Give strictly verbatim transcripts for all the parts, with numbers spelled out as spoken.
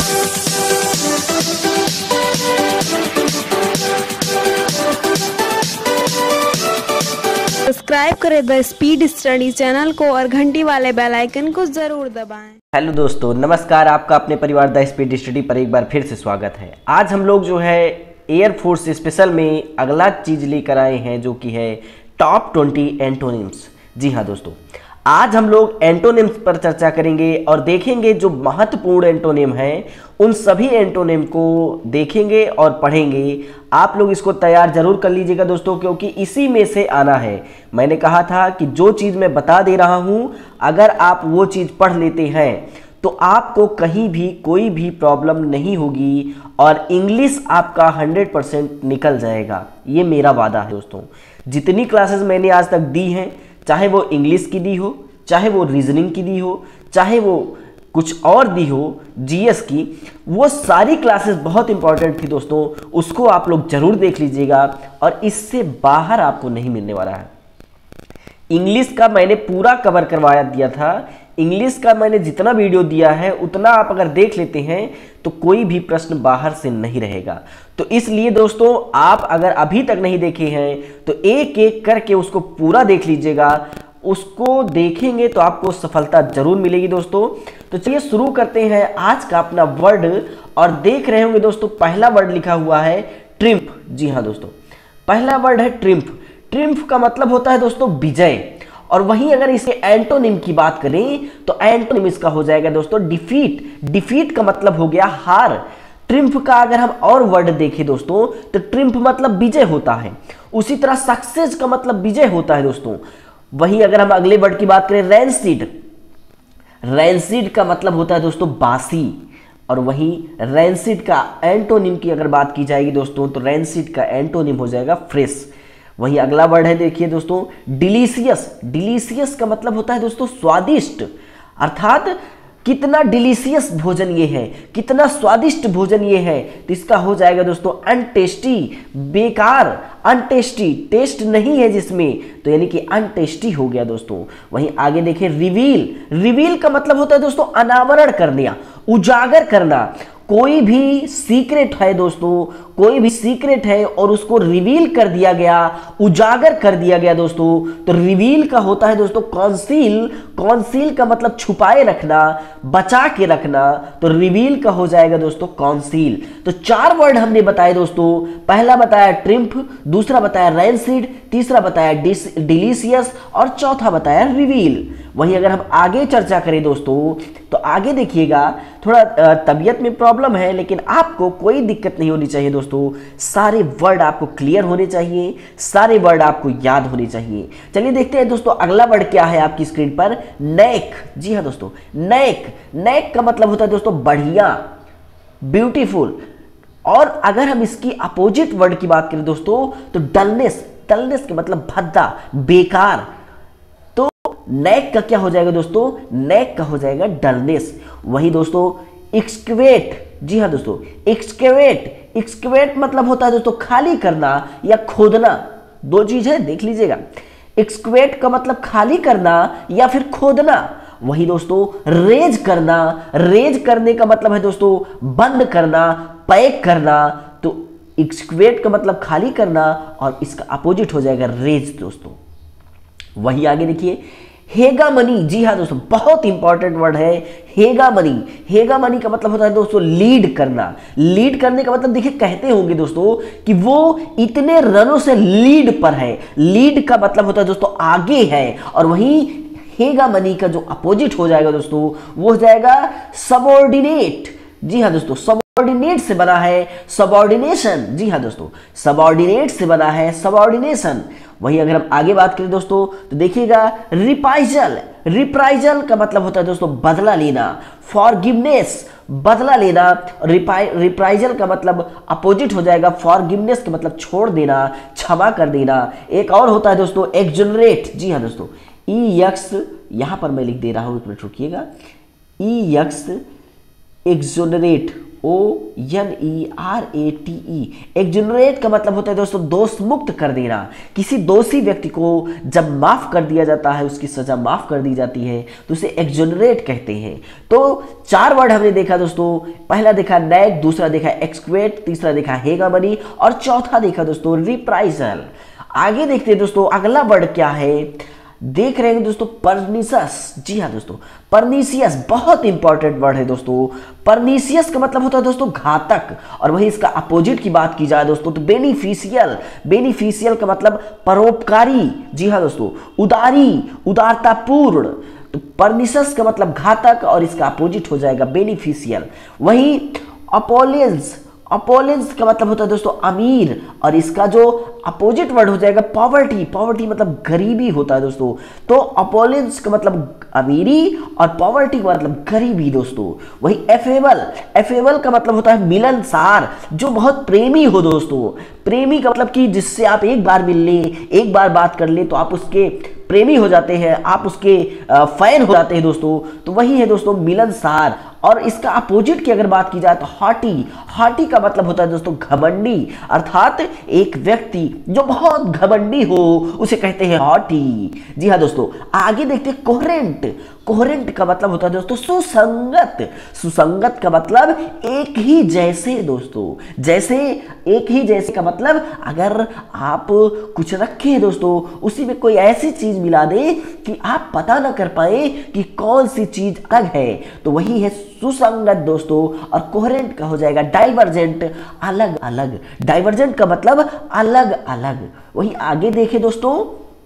Subscribe करें the speed study channel को और घंटी वाले बेल आइकन को जरूर दबाएं। हेलो दोस्तों, नमस्कार। आपका अपने परिवार द स्पीड स्टडी पर एक बार फिर से स्वागत है। आज हम लोग जो है एयरफोर्स स्पेशल में अगला चीज लेकर आए हैं जो कि है टॉप ट्वेंटी एंटोनिम्स। जी हाँ दोस्तों, आज हम लोग एंटोनिम्स पर चर्चा करेंगे और देखेंगे जो महत्वपूर्ण एंटोनिम हैं उन सभी एंटोनिम को देखेंगे और पढ़ेंगे। आप लोग इसको तैयार जरूर कर लीजिएगा दोस्तों, क्योंकि इसी में से आना है। मैंने कहा था कि जो चीज़ मैं बता दे रहा हूँ अगर आप वो चीज़ पढ़ लेते हैं तो आपको कहीं भी कोई भी प्रॉब्लम नहीं होगी और इंग्लिश आपका हंड्रेड परसेंट निकल जाएगा। ये मेरा वादा है दोस्तों। जितनी क्लासेस मैंने आज तक दी हैं, चाहे वो इंग्लिश की दी हो, चाहे वो रीजनिंग की दी हो, चाहे वो कुछ और दी हो जीएस की, वो सारी क्लासेस बहुत इंपॉर्टेंट थी दोस्तों। उसको आप लोग जरूर देख लीजिएगा और इससे बाहर आपको नहीं मिलने वाला है। इंग्लिश का मैंने पूरा कवर करवाया दिया था। इंग्लिश का मैंने जितना वीडियो दिया है उतना आप अगर देख लेते हैं तो कोई भी प्रश्न बाहर से नहीं रहेगा। तो इसलिए दोस्तों, आप अगर अभी तक नहीं देखे हैं तो एक एक करके उसको पूरा देख लीजिएगा। उसको देखेंगे तो आपको सफलता जरूर मिलेगी दोस्तों। तो चलिए शुरू करते हैं आज का अपना वर्ड। और देख रहे होंगे दोस्तों, पहला वर्ड लिखा हुआ है ट्रिम्फ। जी हाँ दोस्तों, पहला वर्ड है ट्रिम्फ। ट्रिम्फ का मतलब होता है दोस्तों विजय। और वहीं अगर इसके एंटोनिम की बात करें तो एंटोनिम इसका हो जाएगा दोस्तों डिफीट। डिफीट का मतलब हो गया हार। ट्रिम्फ का अगर हम और वर्ड देखें दोस्तों तो ट्रिम्फ मतलब विजय होता है। उसी तरह सक्सेस का मतलब विजय होता है दोस्तों। वहीं अगर हम अगले वर्ड की बात करें रैनसीड, रैनसीड का मतलब होता है दोस्तों बासी। और वहीं रैनसीड का एंटोनिम की अगर बात की जाएगी दोस्तों तो रैनसीड का एंटोनिम हो जाएगा फ्रेश। वहीं अगला वर्ड है, देखिए दोस्तों, डिलीशियस। डिलीशियस का मतलब होता है दोस्तों स्वादिष्ट। अर्थात कितना डिलीशियस भोजन ये है, कितना स्वादिष्ट भोजन ये है। तो इसका हो जाएगा दोस्तों अनटेस्टी, बेकार, अनटेस्टी, टेस्ट नहीं है जिसमें, तो यानी कि अनटेस्टी हो गया दोस्तों। वहीं आगे देखें रिवील। रिवील का मतलब होता है दोस्तों अनावरण करना, उजागर करना। कोई भी सीक्रेट है दोस्तों, कोई भी सीक्रेट है और उसको रिवील कर दिया गया, उजागर कर दिया गया दोस्तों, तो रिवील का होता है दोस्तों कॉन्सील। कॉन्सील का मतलब छुपाए रखना, बचा के रखना, तो रिवील का हो जाएगा दोस्तों कॉन्सील। तो चार वर्ड हमने बताए दोस्तों। पहला बताया ट्रिम्फ, दूसरा बताया रैनसीड, तीसरा बताया डिलीशियस और चौथा बताया रिवील। वहीं अगर हम आगे चर्चा करें दोस्तों तो आगे देखिएगा, थोड़ा तबीयत में प्रॉब्लम है लेकिन आपको कोई दिक्कत नहीं होनी चाहिए दोस्तों। सारे वर्ड आपको क्लियर होने चाहिए, सारे वर्ड आपको याद होने चाहिए। चलिए देखते हैं दोस्तों अगला वर्ड क्या है आपकी स्क्रीन पर, नेक। जी हाँ दोस्तों, नेक। नेक का मतलब होता है दोस्तों बढ़िया, ब्यूटीफुल। और अगर हम इसकी अपोजिट वर्ड की बात करें दोस्तों तो डलनेस। डलनेस का मतलब भद्दा, बेकार। नेक का क्या हो जाएगा दोस्तों, नेक का हो जाएगा डलनेस। वही दोस्तों एक्सकेवेट। जी हाँ दोस्तों, एक्सकेवेट। एक्सकेवेट मतलब होता है दोस्तों खाली करना या खोदना। दो चीज है, देख लीजिएगा। एक्सकेवेट का मतलब खाली करना या फिर खोदना। वही दोस्तों रेज करना। रेज करने का मतलब है दोस्तों बंद करना, पैक करना। तो एक्सकेवेट का मतलब खाली करना और इसका अपोजिट हो जाएगा रेज दोस्तों। वही आगे देखिए हेगामनी। जी हाँ दोस्तों, बहुत इंपॉर्टेंट वर्ड है हेगामनी। हेगामनी का मतलब होता है दोस्तों लीड करना। लीड करने का मतलब देखिए, कहते होंगे दोस्तों कि वो इतने रनों से लीड पर है। लीड का मतलब होता है दोस्तों आगे है। और वहीं हेगामनी का जो अपोजिट हो जाएगा दोस्तों वो हो जाएगा सबऑर्डिनेट। जी हाँ दोस्तों, सबऑर्डिनेट से बना है सबऑर्डिनेशन। जी हाँ दोस्तों, सबऑर्डिनेट से बना है सबऑर्डिनेशन। वहीं अगर हम आगे बात करें दोस्तों तो देखिएगा रिप्राइजल। रिप्राइजल का मतलब होता है दोस्तों बदला लेना, फॉरगिवनेस, बदला लेना। रिप्राइजल का मतलब अपोजिट हो जाएगा फॉरगिवनेस का मतलब छोड़ देना, क्षमा कर देना। एक और होता है दोस्तों एक्सोनरेट। जी हाँ दोस्तों, ई यक्स, यहां पर मैं लिख दे रहा हूं, एक मिनट रुकिएगा। E X exonerate O N E R A T E. Exonerate का मतलब होता है दोस्तों दोष मुक्त कर देना। किसी दोषी व्यक्ति को जब माफ कर दिया जाता है, उसकी सजा माफ कर दी जाती है तो उसे एक्सोनरेट कहते हैं। तो चार वर्ड हमने देखा दोस्तों, पहला देखा नैग, दूसरा देखा एक्सक्वेट, तीसरा देखा हेगामनी और चौथा देखा दोस्तों रिप्राइजल। आगे देखते हैं दोस्तों अगला वर्ड क्या है, देख रहे हैं दोस्तों परनिशस। जी हाँ दोस्तों, परनीसियस बहुत इंपॉर्टेंट वर्ड है दोस्तों। परनीसियस का मतलब होता है दोस्तों घातक, और वही इसका अपोजिट की बात की जाए दोस्तों तो बेनिफिशियल। बेनिफिशियल का मतलब परोपकारी। जी हाँ दोस्तों, उदारी, उदारतापूर्ण। तो परनिशस का मतलब घातक और इसका अपोजिट हो जाएगा बेनिफिशियल। वही अपोलेंस, अपोलेंस का मतलब होता है दोस्तों अमीर, और इसका जो अपोजिट वर्ड हो जाएगा पॉवर्टी। पॉवर्टी मतलब गरीबी होता है दोस्तों। तो अपोलेंस का मतलब अमीरी और पॉवर्टी का मतलब गरीबी दोस्तों। वही एफेबल, एफेबल का मतलब होता है मिलनसार, जो बहुत प्रेमी हो दोस्तों। प्रेमी का मतलब कि जिससे आप एक बार मिल ले, एक बार बात कर ले तो आप उसके प्रेमी हो जाते हैं, आप उसके फैन हो जाते हैं दोस्तों। तो वही है दोस्तों मिलनसार। और इसका अपोजिट की अगर बात की जाए तो हॉटी। हॉटी का मतलब होता है दोस्तों घमंडी, अर्थात एक व्यक्ति जो बहुत घमंडी हो उसे कहते हैं हॉटी। जी हाँ दोस्तों, आगे देखते हैं कोहेरेंट। कोहेरेंट का मतलब होता है दोस्तों सुसंगत। सुसंगत का मतलब एक ही जैसे दोस्तों, जैसे एक ही जैसे का मतलब अगर आप कुछ रखे दोस्तों, उसी में कोई ऐसी चीज मिला दे कि आप पता ना कर पाए कि कौन सी चीज अलग है, तो वही है सुसंगत दोस्तों। और कोहेरेंट का हो जाएगा डाइवर्जेंट, अलग अलग। डाइवर्जेंट का मतलब अलग अलग। वही आगे देखें दोस्तों,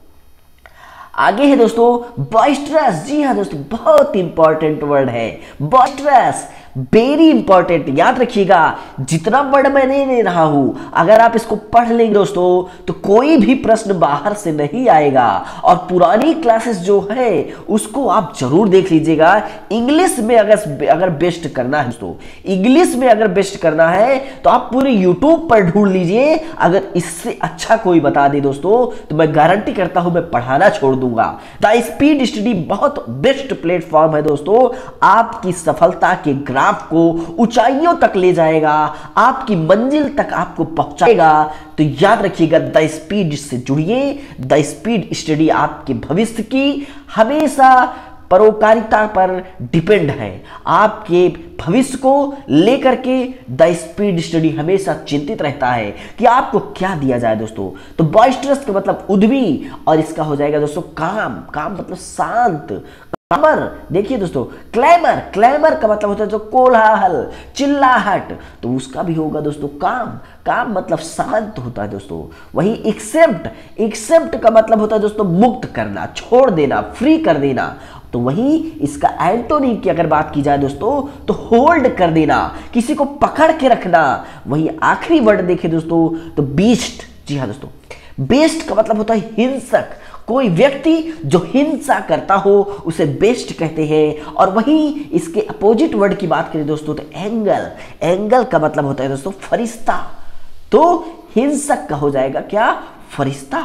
आगे है दोस्तों बॉइस्टरस। जी हाँ दोस्तों, बहुत इंपॉर्टेंट वर्ड है बॉइस्टरस, वेरी इंपॉर्टेंट। याद रखिएगा, जितना वर्ड मैं नहीं ले रहा हूं, अगर आप इसको पढ़ लेंगे दोस्तों तो कोई भी प्रश्न बाहर से नहीं आएगा। और पुरानी क्लासेस जो है उसको आप जरूर देख लीजिएगा। इंग्लिश में अगर अगर बेस्ट करना है दोस्तों, इंग्लिश में अगर बेस्ट करना है तो आप पूरे यूट्यूब पर ढूंढ लीजिए। अगर इससे अच्छा कोई बता दे दोस्तों तो मैं गारंटी करता हूं मैं पढ़ाना छोड़ दूंगा। द स्पीड स्टडी बहुत बेस्ट प्लेटफॉर्म है दोस्तों, आपकी सफलता के ग्राफ को ऊंचाइयों तक ले जाएगा, आपकी मंजिल तक आपको पहुंचाएगा। तो याद रखिएगा, द स्पीड से जुड़िए। द स्पीड स्टडी आपके भविष्य की हमेशा परोपकारिता पर डिपेंड है। आपके भविष्य को लेकर के द स्पीड स्टडी हमेशा चिंतित रहता है कि आपको क्या दिया जाए दोस्तों। तो बॉइस्टरस का मतलब उद्यमी, और इसका हो जाएगा दोस्तों काम। काम मतलब शांत। क्लैमर, देखिए दोस्तों क्लैमर, क्लैमर का मतलब होता है जो कोलाहल, चिल्लाहट, तो उसका भी होगा दोस्तों काम। काम मतलब शांत होता है दोस्तों। वही एक्सेप्ट, एक्सेप्ट का मतलब होता है दोस्तों मुक्त करना, छोड़ देना, फ्री कर देना। तो वही इसका एंटोनिम की अगर बात की जाए दोस्तों तो होल्ड कर देना, किसी को पकड़ के रखना। वही आखिरी वर्ड देखे दोस्तों तो बीस्ट। जी हाँ दोस्तों, बेस्ट का मतलब होता है हिंसक। कोई व्यक्ति जो हिंसा करता हो उसे बेस्ट कहते हैं। और वहीं इसके अपोजिट वर्ड की बात करें दोस्तों तो एंगल। एंगल का मतलब होता है दोस्तों फरिश्ता। तो हिंसक का हो जाएगा क्या, फरिश्ता।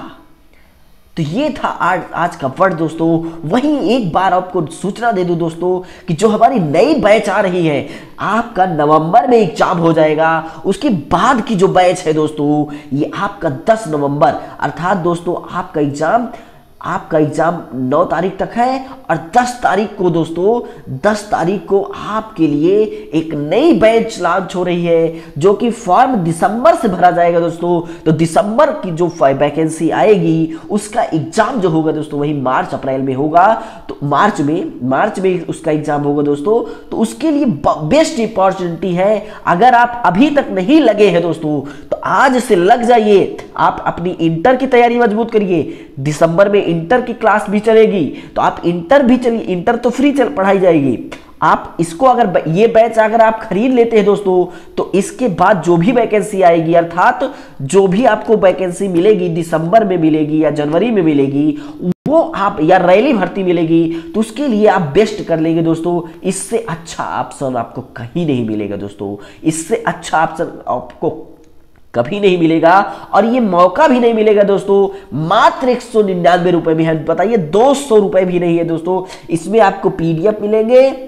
तो ये था आज आज का वर्ड दोस्तों। वहीं एक बार आपको सूचना दे दूं दोस्तों कि जो हमारी नई बैच आ रही है, आपका नवंबर में एग्जाम हो जाएगा। उसके बाद की जो बैच है दोस्तों ये आपका दस नवंबर, अर्थात दोस्तों आपका एग्जाम आपका एग्जाम नौ तारीख तक है। और दस तारीख को दोस्तों दस तारीख को आपके लिए एक नई बैच लॉन्च हो रही है, जो कि फॉर्म दिसंबर से भरा जाएगा दोस्तों। तो दिसंबर की जो वैकेंसी आएगी उसका एग्जाम जो होगा दोस्तों वही मार्च अप्रैल में होगा। तो मार्च में मार्च में उसका एग्जाम होगा दोस्तों। तो उसके लिए बेस्ट अपॉर्चुनिटी है। अगर आप अभी तक नहीं लगे हैं दोस्तों तो आज से लग जाइए। आप अपनी इंटर की तैयारी मजबूत करिए। दिसंबर में इंटर की क्लास भी चलेगी, तो आप इंटर भी चलिए। इंटर तो फ्री चल पढ़ाई जाएगी। आप इसको अगर ये बैच अगर आप खरीद लेते हैं दोस्तों तो इसके बाद जो भी वैकेंसी आएगी, अर्थात जो भी आपको वैकेंसी मिलेगी दिसंबर में मिलेगी या जनवरी में मिलेगी, वो आप या रैली भर्ती मिलेगी, तो उसके लिए आप बेस्ट कर लेंगे दोस्तों। इससे अच्छा ऑप्शन आपको कहीं नहीं मिलेगा दोस्तों। इससे अच्छा ऑप्शन आपको कभी नहीं मिलेगा। और ये मौका भी नहीं मिलेगा दोस्तों। मात्र एक सौ निन्यानवे रुपए में है, बताइए दो सौ रुपए भी नहीं है दोस्तों। इसमें आपको पीडीएफ मिलेंगे,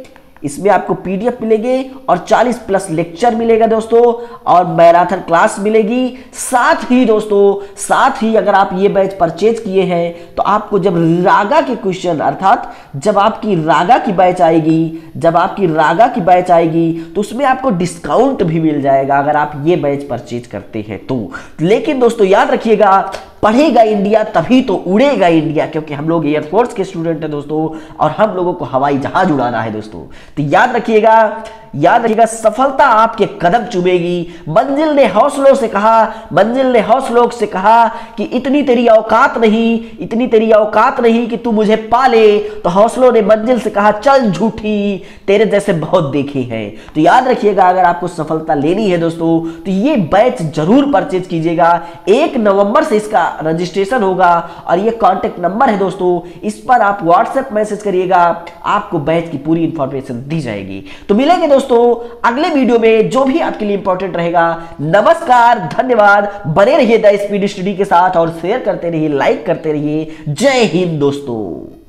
इसमें आपको पीडीएफ मिलेंगे और चालीस प्लस लेक्चर मिलेगा दोस्तों, और मैराथन क्लास मिलेगी। साथ ही दोस्तों, साथ ही अगर आप ये बैच परचेज किए हैं तो आपको जब रागा के क्वेश्चन, अर्थात जब आपकी रागा की बैच आएगी, जब आपकी रागा की बैच आएगी तो उसमें आपको डिस्काउंट भी मिल जाएगा अगर आप ये बैच परचेज करते हैं तो। लेकिन दोस्तों याद रखिएगा, पढ़ेगा इंडिया तभी तो उड़ेगा इंडिया, क्योंकि हम लोग एयरफोर्स के स्टूडेंट हैं दोस्तों, और हम लोगों को हवाई जहाज उड़ाना है दोस्तों। तो याद रखिएगा, याद रखिएगा, सफलता आपके कदम चूमेगी। मंजिल ने हौसलों से कहा, मंजिल ने हौसलों से कहा कि इतनी तेरी औकात नहीं, इतनी तेरी औकात नहीं कि तू मुझे पाले। तो हौसलों ने मंजिल से कहा, चल झूठी, तेरे जैसे बहुत देखे हैं। तो याद रखिएगा, अगर आपको सफलता लेनी है दोस्तों तो ये बैच जरूर परचेज कीजिएगा। एक नवंबर से इसका रजिस्ट्रेशन होगा और ये कॉन्टेक्ट नंबर है दोस्तों, इस पर आप व्हाट्सएप मैसेज करिएगा, आपको बैच की पूरी इंफॉर्मेशन दी जाएगी। तो मिलेंगे दोस्तों अगले वीडियो में, जो भी आपके लिए इंपॉर्टेंट रहेगा। नमस्कार, धन्यवाद, बने रहिए द स्पीड स्टडी के साथ और शेयर करते रहिए, लाइक करते रहिए। जय हिंद दोस्तों।